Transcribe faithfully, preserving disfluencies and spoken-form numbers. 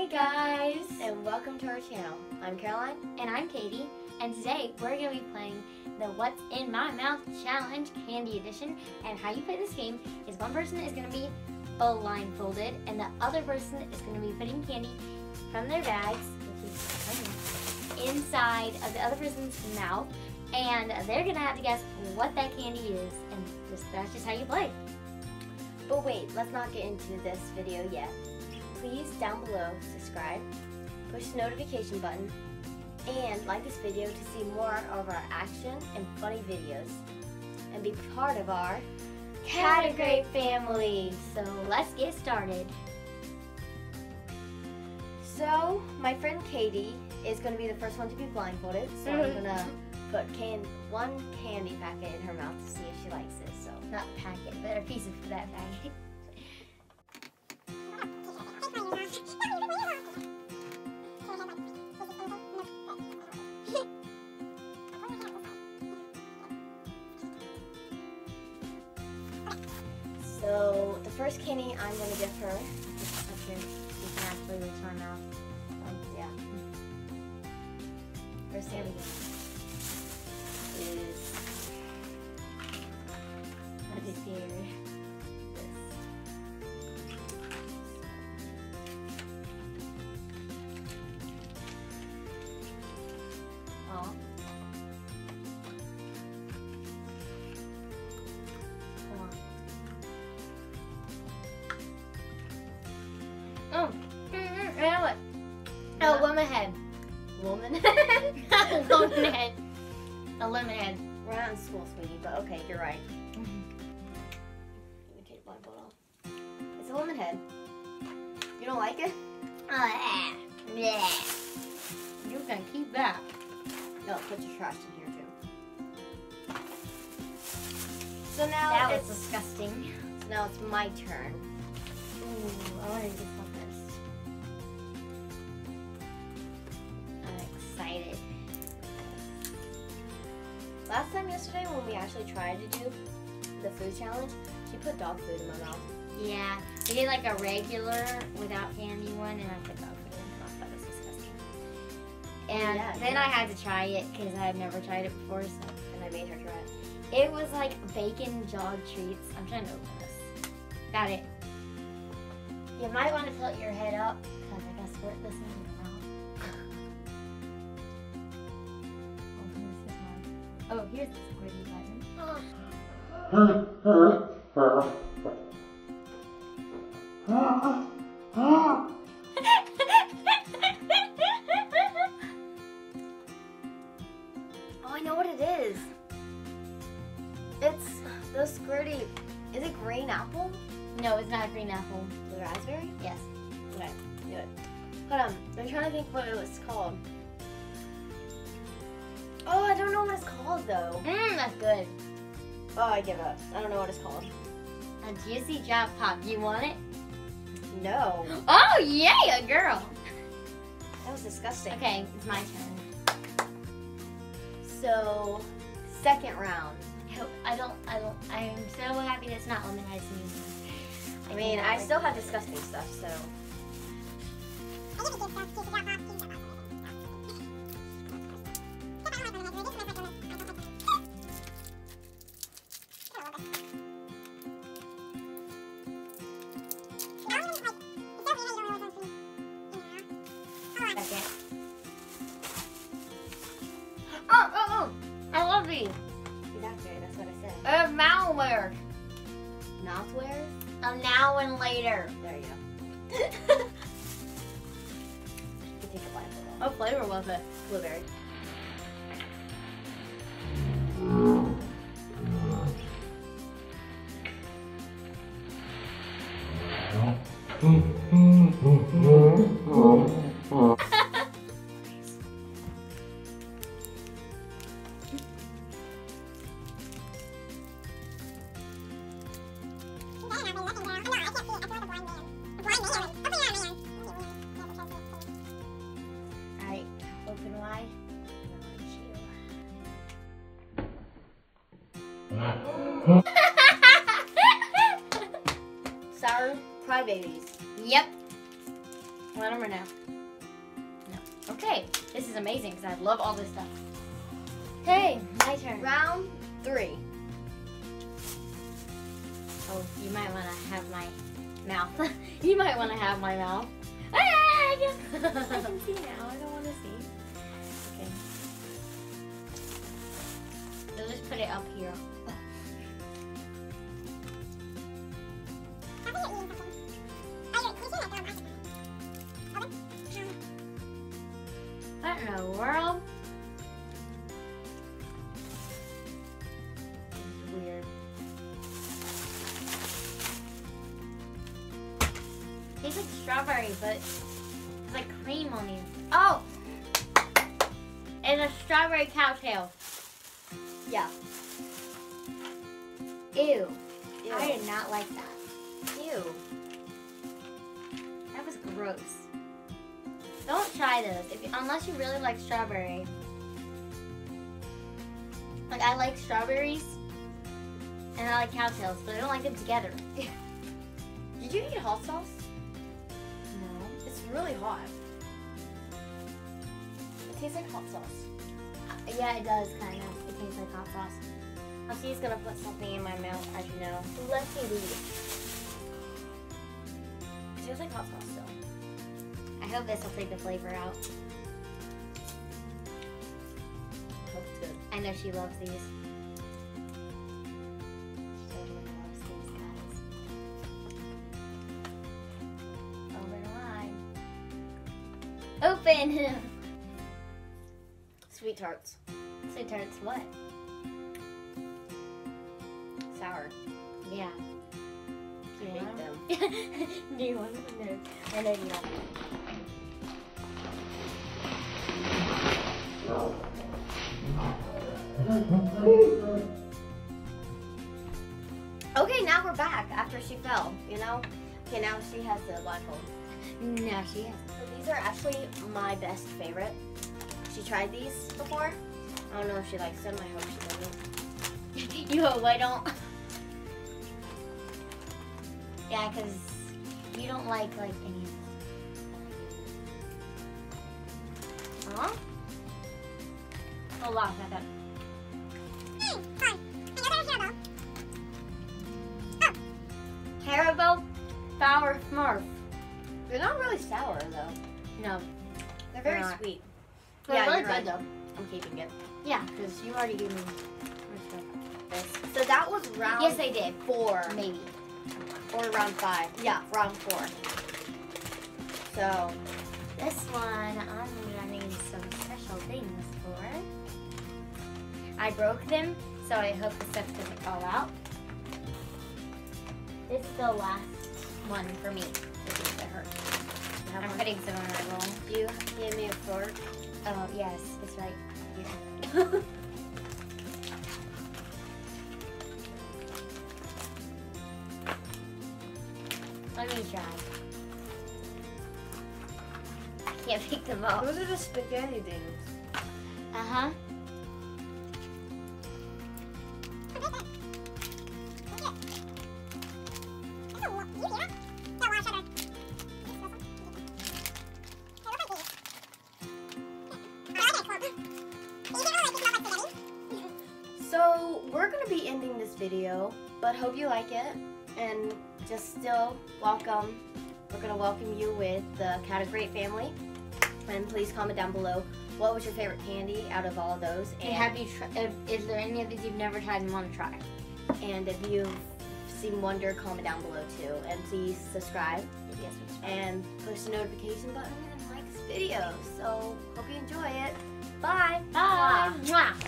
guys, and welcome to our channel. I'm Caroline. And I'm Katie, and today we're going to be playing the What's in My Mouth Challenge Candy Edition. And how you play this game is one person is going to be blindfolded, and the other person is going to be putting candy from their bags, which is inside of the other person's mouth, and they're going to have to guess what that candy is, and just, that's just how you play. But wait, let's not get into this video yet. Please, down below, subscribe, push the notification button, and like this video to see more of our action and funny videos. And be part of our Category family. So let's get started. So, my friend Katie is going to be the first one to be blindfolded. So I'm going to put can one candy packet in her mouth to see if she likes it. So Not a packet, but a piece of that packet. So the first candy I'm going to give her, okay, you can actually reach my mouth. Um, yeah. First candy is, I'm just scared. this. Oh. Oh, mm-hmm. I know it. Oh, What? woman head. Woman? Woman head. A lemon head. We're not in school, sweetie, but okay, you're right. Let me take the blindfold off. It's a lemon head. You don't like it? Oh, yeah. You can keep that. No, put your trash in here too. So now That was it's disgusting. so now it's my turn. Ooh, I want to do this one first. I'm excited. Last time yesterday when we actually tried to do the food challenge, she put dog food in my mouth. Yeah, we did like a regular without candy one, and I put dog food in my mouth. That was disgusting. And Yeah, then yeah. I had to try it because I had never tried it before. So And I made her try it. it was like bacon jog treats. I'm trying to open this. Got it. You might want to tilt your head up because I guess we're this in your mouth. Open this one. Oh, here's the squiddy button. Oh, I know what it is. It's the squirty. Is it green apple? No, it's not a green apple. The raspberry? Yes. Okay, do it. Hold on. I'm trying to think what it was called. Oh, I don't know what it's called though. Mmm, that's good. Oh, I give up. I don't know what it's called. A juicy drop pop. Do you want it? No. Oh, yeah, girl. That was disgusting. Okay, it's my turn. So, second round. I hope- I don't, I don't, I'm so happy that's not lemon ice anymore. I mean, I still have disgusting stuff, so. Second. Oh, oh, oh! I love these. Exactly, that's what I said. Uh, malware. Mouthwear? A now and later. There you go. You can take a blindfold off. What flavor was it? Blueberry. Alright, open wide. Sour crybabies. Yep. Let them know. No. Okay, this is amazing because I love all this stuff. Okay, my turn. Round three. Oh, you might want to have my mouth. You might want to have my mouth. Ah, I can see now. I don't want to see. Okay. So just put it up here. What in the world? This is weird. Tastes like strawberry, but it's like cream on these. Oh! It's a strawberry cowtail. Yeah. Ew. Ew. I did not like that. Ew. That was gross. Don't try those if you, unless you really like strawberry. Like I like strawberries and I like cowtails, but I don't like them together. Did you eat hot sauce? No. It's really hot. It tastes like hot sauce. Yeah, it does kind of. It tastes like hot sauce. Elsie's gonna put something in my mouth, as you know. Let's see these. It tastes like hot sauce still. I hope this will take the flavor out. Hope it's good. I know she loves these. She totally loves these guys. Over the line. Open! Sweet tarts. Sweet tarts, what? Sour. Yeah. I hate them. Do you want them? No. I know you don't. Okay, now we're back after she fell, you know? Okay, now she has the blindfold. No, she has. So these are actually my best favorite. She tried these before. I don't know if she likes them. I hope she doesn't. You hope I don't. Yeah, because you don't like like any of them. Huh? Oh, wow, not that. Haribo Sour Smurf. They're not really sour though. No. They're very They're not. sweet. They're Yeah, really you're right. good though. I'm keeping it. Yeah, because you already gave me This. So that was round Yes, I did. four. Maybe. Or round five. Yeah, round four. So This one, I'm gonna need some special things for. I broke them, so I hope the stuff doesn't fall out. This is the last one for me. This is the hurt. have I'm one. putting some in my bowl. You gave me a fork. Oh, yes, it's right here. Let me try. I can't pick them up. Those are the spaghetti things. Uh-huh. So we're gonna be ending this video, but hope you like it, and just still welcome. We're gonna welcome you with the Cat of Great family, and please comment down below what was your favorite candy out of all of those, And have you tr- if, is there any of these you've never tried and want to try? and if you've seen Wonder, comment down below too, and please subscribe Yes, and push the notification button and like this video. So hope you enjoy it. Bye. Bye. Mwah.